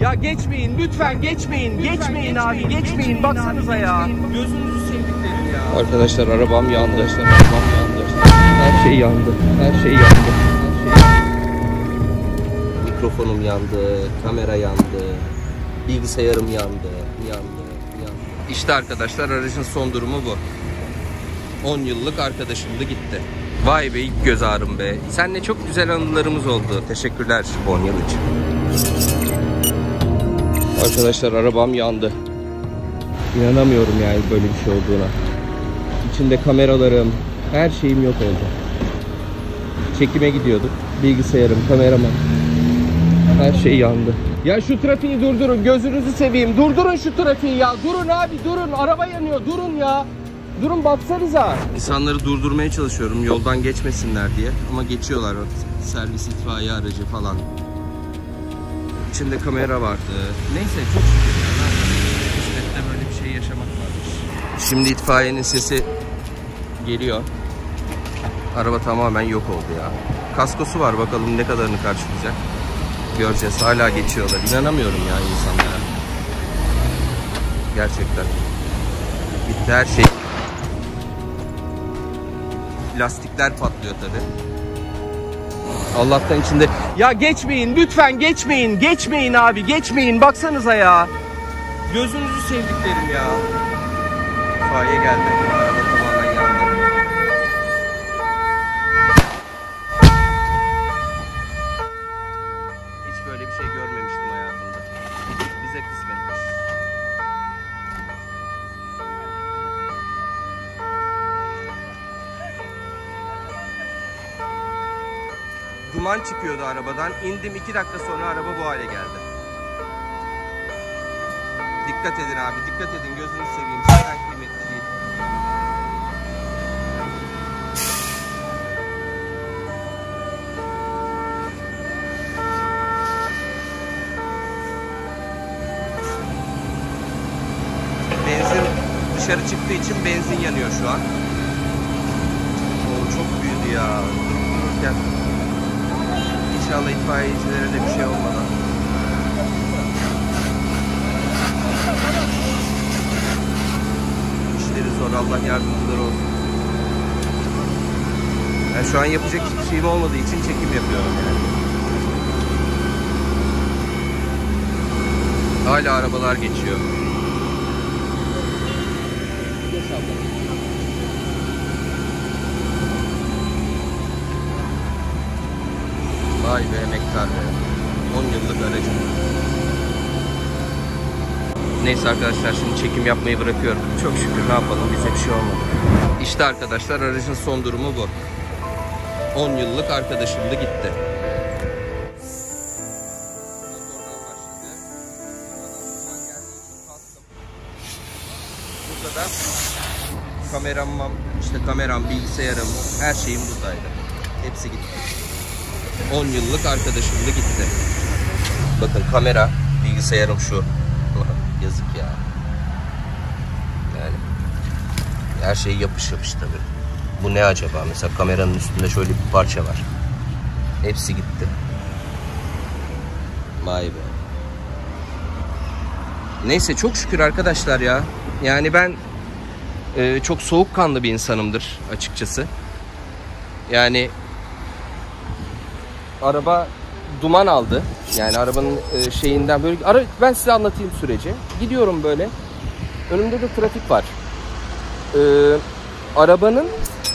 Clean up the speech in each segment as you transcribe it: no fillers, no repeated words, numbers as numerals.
Ya geçmeyin lütfen, geçmeyin. Geçmeyin abi, geçmeyin. Baksanıza ya. Gözünüzü sevdiklerim ya. Arkadaşlar arabam yandı. Her şey yandı. Mikrofonum yandı, kamera yandı, bilgisayarım yandı. İşte arkadaşlar aracın son durumu bu. 10 yıllık arkadaşımdı gitti. Vay be, ilk göz ağrım be. Seninle çok güzel anılarımız oldu. Teşekkürler 10 yıl için. Arkadaşlar arabam yandı. İnanamıyorum yani böyle bir şey olduğuna. İçinde kameralarım, her şeyim yok oldu. Çekime gidiyorduk. Bilgisayarım, kameraman. Her şey yandı. Ya şu trafiği durdurun, gözünüzü seveyim. Durdurun şu trafiği ya. Durun abi, durun. Araba yanıyor. Durun ya. Durun, baksanıza. İnsanları durdurmaya çalışıyorum yoldan geçmesinler diye. Ama geçiyorlar. Servis, itfaiye aracı falan. İçinde kamera vardı. Neyse, çok şükür. İşte böyle bir şey yaşamak varmış. Şimdi itfaiyenin sesi geliyor. Araba tamamen yok oldu ya. Kaskosu var, bakalım ne kadarını karşılayacak. Göreceğiz. Hala geçiyorlar. İnanamıyorum ya insanlara. Gerçekten. Bitti her şey. Lastikler patlıyor tabi. Allah'tan içinde... Ya geçmeyin lütfen, geçmeyin. Geçmeyin abi, geçmeyin. Baksanıza ya. Gözünüzü sevdiklerim ya. İtfaiye geldi. Araba tamamen yandı. Hiç böyle bir şey görmemiştim hayatımda. Bize kısmetmiş. Duman çıkıyordu arabadan. İndim, 2 dakika sonra araba bu hale geldi. Dikkat edin abi, dikkat edin. Gözünü seveyim. Sizden kıymetli değil. Benzin dışarı çıktığı için benzin yanıyor şu an. Oo, çok büyüdü ya. Dururken. İnşallah itfaiyecilere de bir şey olmadan. İşleri zor, Allah yardımcıları olsun. Yani şu an yapacak hiçbir şeyim olmadığı için çekim yapıyorum yani. Hala arabalar geçiyor. Vay be emektar be. 10 yıllık aracım. Neyse arkadaşlar, şimdi çekim yapmayı bırakıyorum. Çok şükür, ne yapalım, bize bir şey olmadı. İşte arkadaşlar aracın son durumu bu. 10 yıllık arkadaşımdı gitti. Burada da kameram, bilgisayarım, her şeyim buradaydı. Hepsi gitti. 10 yıllık arkadaşımdı gitti. Bakın kamera, bilgisayarım şu. Yazık ya. Yani her şey yapış tabii. Bu ne acaba? Mesela kameranın üstünde şöyle bir parça var. Hepsi gitti. Vay be. Neyse, çok şükür arkadaşlar ya. Yani ben çok soğukkanlı bir insanımdır açıkçası. Yani araba duman aldı. Yani arabanın şeyinden böyle... Ben size anlatayım süreci. Gidiyorum böyle. Önümde de trafik var. Arabanın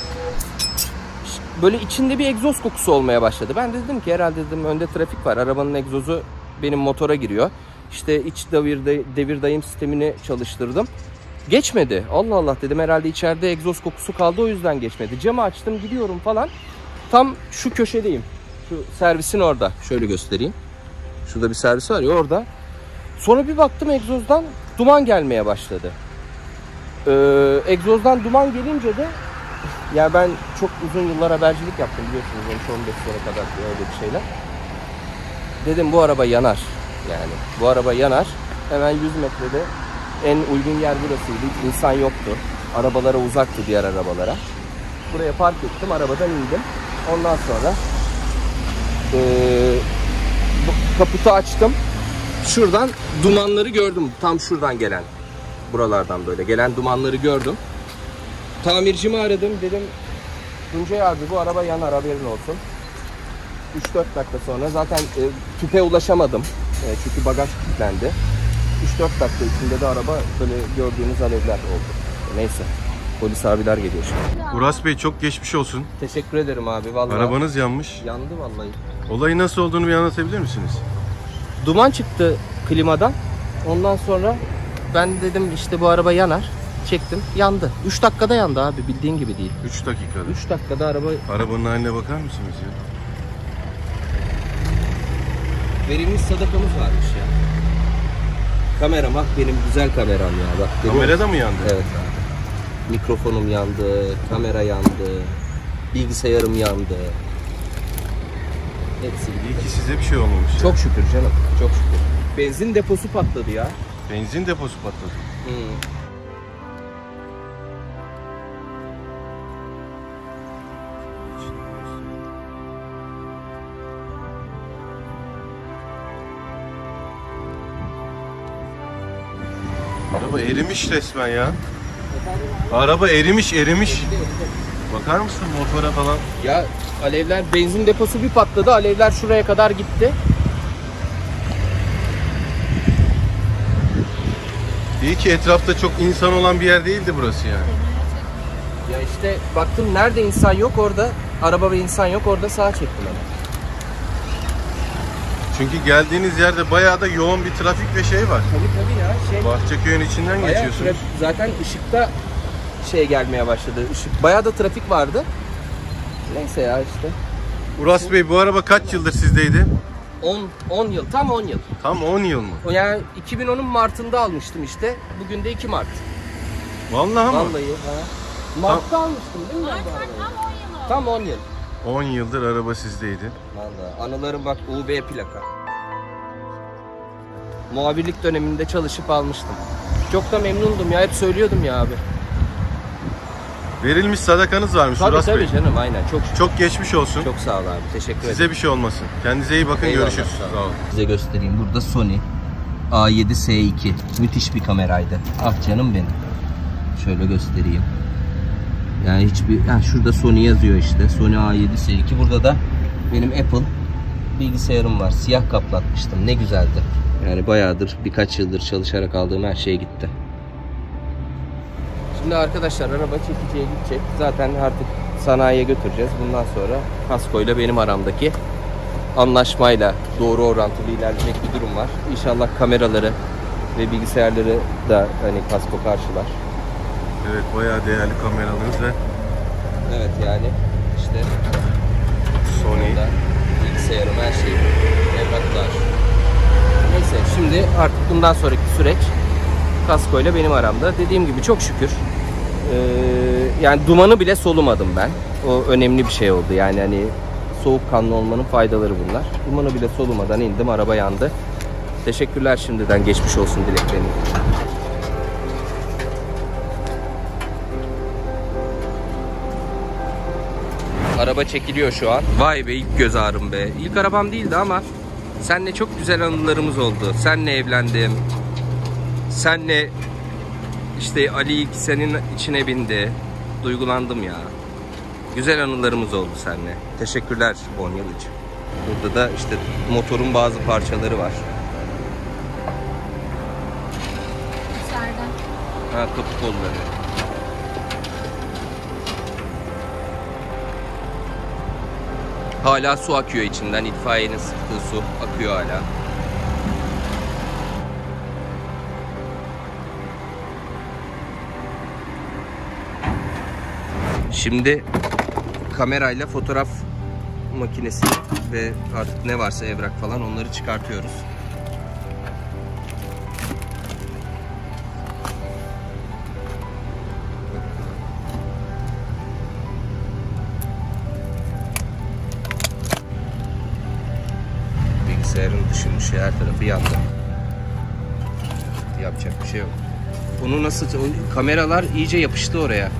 böyle içinde bir egzoz kokusu olmaya başladı. Ben de dedim ki herhalde dedim önde trafik var. Arabanın egzozu benim motora giriyor. İşte iç devir dayım sistemini çalıştırdım. Geçmedi. Allah Allah dedim, herhalde içeride egzoz kokusu kaldı, o yüzden geçmedi. Camı açtım, gidiyorum falan. Tam şu köşedeyim. Şu servisin orada. Şöyle göstereyim. Şurada bir servis var ya, orada. Sonra bir baktım egzozdan duman gelmeye başladı. Egzozdan duman gelince de yani ben çok uzun yıllar habercilik yaptım biliyorsunuz, 13-15 sene kadar öyle bir şeyler. Dedim bu araba yanar. Yani bu araba yanar. Hemen 100 metrede en uygun yer burasıydı. Hiç insan yoktu. Arabalara uzaktı, diğer arabalara. Buraya park ettim. Arabadan indim. Ondan sonra kaputu açtım. şuradan dumanları gördüm. Tam şuradan gelen. Buralardan böyle gelen dumanları gördüm. Tamircimi aradım. Dedim Tuncay abi bu araba yanar, haberin olsun. 3-4 dakika sonra zaten tüpe ulaşamadım. Çünkü bagaj kilitlendi. 3-4 dakika içinde de araba böyle gördüğünüz alevler oldu. Neyse. Polis abiler geliyor şimdi. Uras Bey çok geçmiş olsun. Teşekkür ederim abi vallahi. Arabanız yanmış. Yandı vallahi. Olayı nasıl olduğunu bir anlatabilir misiniz? Duman çıktı klimadan. Ondan sonra ben dedim işte bu araba yanar. Çektim, yandı. 3 dakikada yandı abi, bildiğin gibi değil. 3 dakikada. 3 dakikada araba... Arabanın haline bakar mısınız ya? Verilmiş sadakamız varmış ya. Kameram, bak benim güzel kameram ya. Bak, Kamerada mı yandı? Evet abi. Mikrofonum yandı, kamera yandı, bilgisayarım yandı. Hepsi İyi ki size bir şey olmamış. Çok şükür canım, çok şükür. Benzin deposu patladı ya. Benzin deposu patladı. Araba erimiş resmen ya. Araba erimiş. Bakar mısın motora falan? Ya alevler, benzin deposu bir patladı, alevler şuraya kadar gitti. İyi ki etrafta çok insan olan bir yer değildi burası yani. Ya işte baktım nerede insan yok orada, araba ve insan yok orada, sağa çektim hemen. Çünkü geldiğiniz yerde bayağı da yoğun bir trafik ve şey var. Tabii ya. Bahçeköy'ün içinden geçiyorsunuz. Zaten ışıkta gelmeye başladı. Bayağı da trafik vardı. Neyse ya işte. Uras Bey bu araba kaç yıldır sizdeydi? 10 yıl, tam 10 yıl. Tam 10 yıl mı? Yani 2010'un Mart'ında almıştım işte. Bugün de 2 Mart. Vallahi mı? Vallahi ha. Mart'ta almıştım değil mi? Tam 10 yıl. 10 yıldır araba sizdeydi. Vallahi anılarım bak, UB plaka. Muhabirlik döneminde çalışıp almıştım. Çok da memnundum ya, hep söylüyordum ya abi. Verilmiş sadakanız varmış Uras Bey. Tabii canım, aynen, çok şükür. Çok geçmiş olsun. Çok sağ ol abi, teşekkür ederim. Size bir şey olmasın. Kendinize iyi bakın, Eyvallah, görüşürüz. sağ ol. Size göstereyim, burada Sony A7S2. Müthiş bir kameraydı. Ah canım benim. Şöyle göstereyim. Yani şurada Sony yazıyor işte. Sony A7S2. Burada da benim Apple bilgisayarım var. Siyah kaplatmıştım. Ne güzeldi. Yani bayağıdır, birkaç yıldır çalışarak aldığım her şey gitti. Şimdi arkadaşlar araba çekiciye gidecek. Zaten artık sanayiye götüreceğiz. Bundan sonra kaskoyla benim aramdaki anlaşmayla doğru orantılı ilerleyecek bir durum var. İnşallah kameraları ve bilgisayarları da hani kasko karşılar. Evet, bayağı değerli kameralarınız ve evet yani işte Sony, bilgisayarım, her şeyim, evraklar. Neyse şimdi artık bundan sonraki süreç kaskoyla benim aramda. Dediğim gibi çok şükür yani dumanı bile solumadım ben. O önemli bir şey oldu. Yani hani soğukkanlı olmanın faydaları bunlar. Dumanı bile solumadan indim, araba yandı. Teşekkürler şimdiden, geçmiş olsun dilekleriniz için. Araba çekiliyor şu an. Vay be, ilk göz ağrım be. İlk arabam değildi ama seninle çok güzel anılarımız oldu. Seninle evlendim. Senle işte Ali ilk senin içine bindi. Duygulandım ya. Güzel anılarımız oldu seninle. Teşekkürler 10 yıl için. Burada da işte motorun bazı parçaları var. İçeriden. Ha, kapı kolları. Hala su akıyor içinden. İtfaiyenin sıktığı su akıyor hala. Şimdi kamerayla fotoğraf makinesi ve artık ne varsa evrak falan, onları çıkartıyoruz. Bilgisayarın dışıymış, her tarafı yandı. Yapacak bir şey yok. Onu nasıl, kameralar iyice yapıştı oraya.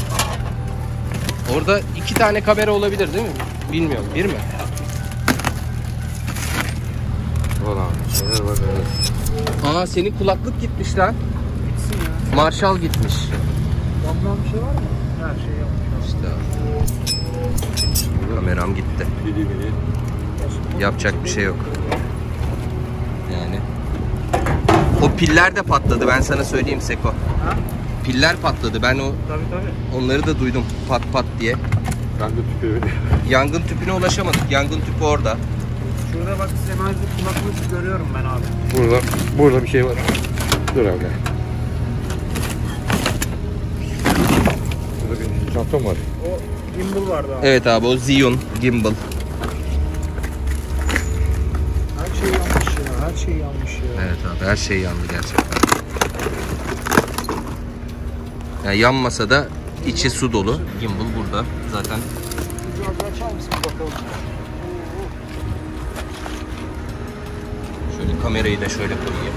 Orada 2 tane kamera olabilir değil mi? Bilmiyorum. Bir mi? Var abi. Şeyler var. Evet. Aa senin kulaklık gitmiş lan. Gitsin ya. Marshall gitmiş. Yandan bir şey var mı? Her şey yapmış. İşte. Kameram gitti. Yapacak bir şey yok. Yani. O piller de patladı, ben sana söyleyeyim Seko. Ha? Piller patladı, ben Tabii. onları da duydum pat pat diye. Yangın tüpü. Yangın tüpüne ulaşamadık. Yangın tüpü orada. Şurada bak Sennheiser kulaklık görüyorum ben abi. Burada bir şey var. Dur abi. Burada bir çantam var. O gimbal vardı abi. Evet abi, o Zhiyun gimbal. Her şey yanmış ya. Her şey yanmış ya. Evet abi, her şey yandı gerçekten. Yani yanmasa da içi su dolu. Gimbal burada zaten. Biraz açar mısın bakalım? Şöyle kamerayı da şöyle koyayım.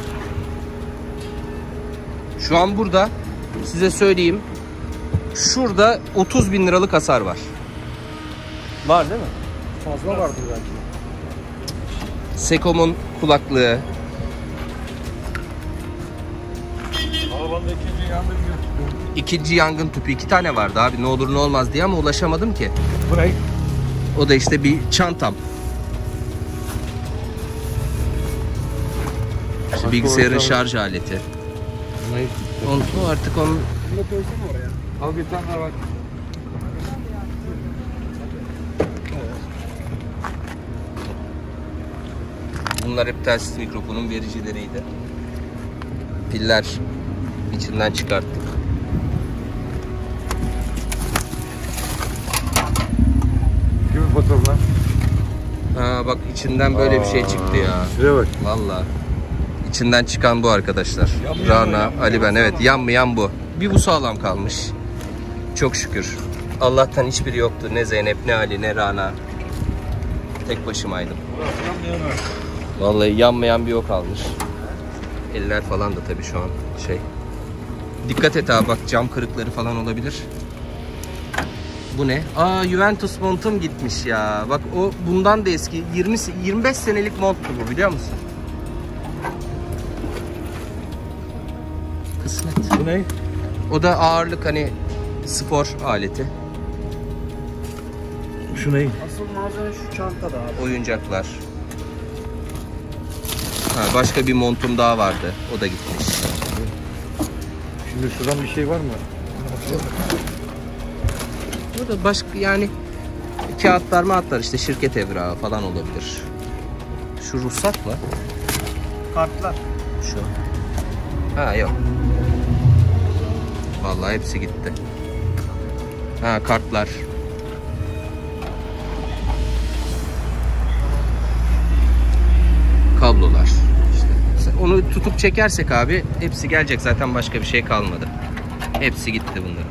Şu an burada size söyleyeyim. Şurada 30.000 liralık hasar var. Var değil mi? Fazla vardır belki. Sekom'un kulaklığı. Arabanda ikinci yangın gözüküyor. İkinci yangın tüpü. 2 tane vardı abi, ne olur ne olmaz diye, ama ulaşamadım ki. Bu ne? O da işte bir çantam. İşte bilgisayarın şarj aleti. O artık onun... Bunu koysana oraya. Al bir tane daha var. Bunlar hep telsiz mikrofonun vericileriydi. Piller içinden çıkarttık. Kimin fotoğrafı lan? Ha bak, içinden böyle bir şey çıktı ya. Şuraya bak. Vallahi. İçinden çıkan bu arkadaşlar. Yanmıyor Rana, mu, yanmıyor Ali ben, mu? evet, yanmayan bu. Bir bu sağlam kalmış. Çok şükür. Allah'tan hiçbiri yoktu. Ne Zeynep, ne Ali, ne Rana. Tek başımaydım. Vallahi yanmayan bir o kalmış. Eller falan da tabii şu an şey. Dikkat et abi, bak cam kırıkları falan olabilir. Bu ne? Aa, Juventus montum gitmiş ya. Bak o bundan da eski. 25 senelik monttu bu, biliyor musun? Kısmet. Bu ne? O da ağırlık, hani spor aleti. Şu ne? Asıl malzeme şu çantada abi. Oyuncaklar. Ha, başka bir montum daha vardı. O da gitmiş. Şimdi şuradan bir şey var mı? Burada başka yani kağıtlar mağıtlar, işte şirket evrağı falan olabilir. Şu ruhsat mı? Kartlar. Şu. Ha yok. Vallahi hepsi gitti. Ha, kartlar. Kablolar. İşte onu tutup çekersek abi hepsi gelecek, zaten başka bir şey kalmadı. Hepsi gitti bunların.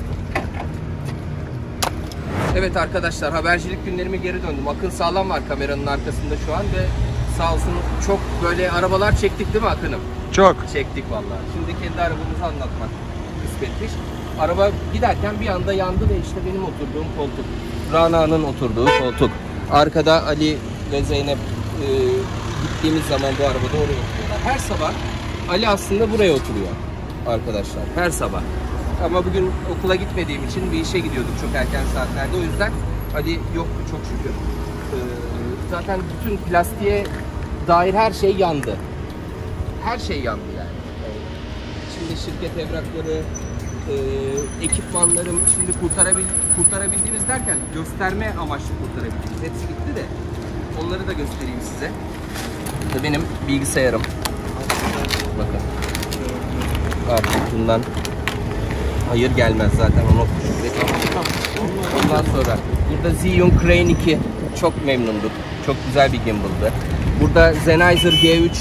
Evet arkadaşlar, habercilik günlerime geri döndüm. Akın sağlam var kameranın arkasında şu an ve sağ olsun çok böyle arabalar çektik değil mi Akın'ım? Çok. Çektik vallahi. Şimdi kendi arabamızı anlatmak kısmetmiş. Araba giderken bir anda yandı ve işte benim oturduğum koltuk, Rana'nın oturduğu koltuk. Arkada Ali ve Zeynep gittiğimiz zaman bu arabada oraya oturuyorlar. Her sabah Ali aslında buraya oturuyor arkadaşlar. Her sabah. Ama bugün okula gitmediğim için bir işe gidiyorduk çok erken saatlerde. O yüzden Ali yoktu çok şükür. Zaten bütün plastiğe dair her şey yandı. Her şey yandı yani. Şimdi şirket evrakları, ekipmanlarım, şimdi kurtarabildiğimiz derken gösterme amaçlı kurtarabildiğimiz. Hepsi gitti de onları da göstereyim size. Bu benim bilgisayarım. Bakın. Artık bundan hayır gelmez zaten, onu ondan sonra burada Zhiyun Crane 2, çok memnunduk. Çok güzel bir gimbal'dı. Burada Sennheiser G3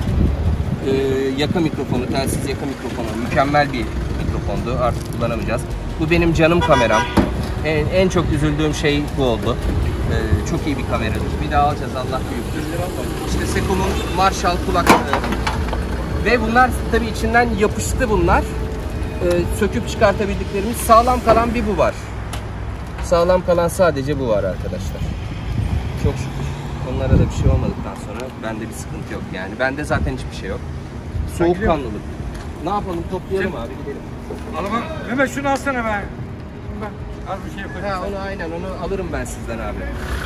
yaka mikrofonu, telsiz yaka mikrofonu. Mükemmel bir mikrofondu. Artık kullanamayacağız. Bu benim canım kameram. En çok üzüldüğüm şey bu oldu. Çok iyi bir kameradır. Bir daha alacağız, Allah büyüktür. İşte Sekom'un Marshall kulaklığı. Ve bunlar tabii içinden yapıştı bunlar. Söküp çıkartabildiklerimiz. Sağlam kalan bir bu var. Sağlam kalan sadece bu var arkadaşlar. Çok şükür. Onun Onlara da bir şey olmadıktan sonra bende bir sıkıntı yok yani. Bende zaten hiçbir şey yok. Soğukkanlılık. Ne yapalım, toplayalım abi, gidelim. Alamam. Mehmet şunu alsana be. Ben az bir şey yapayım. Ha, onu aynen, onu alırım ben sizden abi.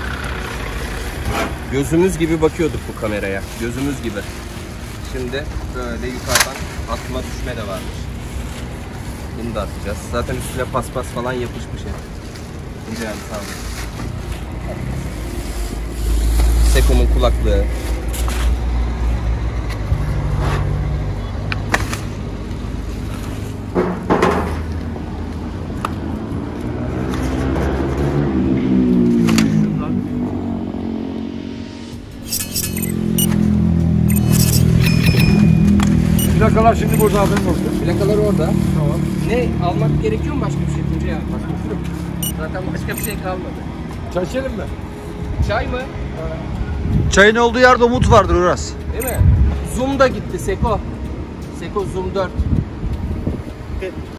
Gözümüz gibi bakıyorduk bu kameraya. Gözümüz gibi. Şimdi böyle yukarıdan atma düşme de varmış. Bunu da atacağız. Zaten üstüne paspas falan yapışmış hep. Güzel, sağ olun. Seko'nun kulaklığı. Plakalar şimdi burada haberin olsun. Plakalar orada. Tamam. Ne almak gerekiyor mu başka bir şey Tuncay abi? Başka bir şey yok. Zaten başka bir şey kalmadı. Çay içelim mi? Çay mı? Çayın olduğu yerde umut vardır Uras. Değil mi? Zoom da gitti Seko. Seko Zoom 4.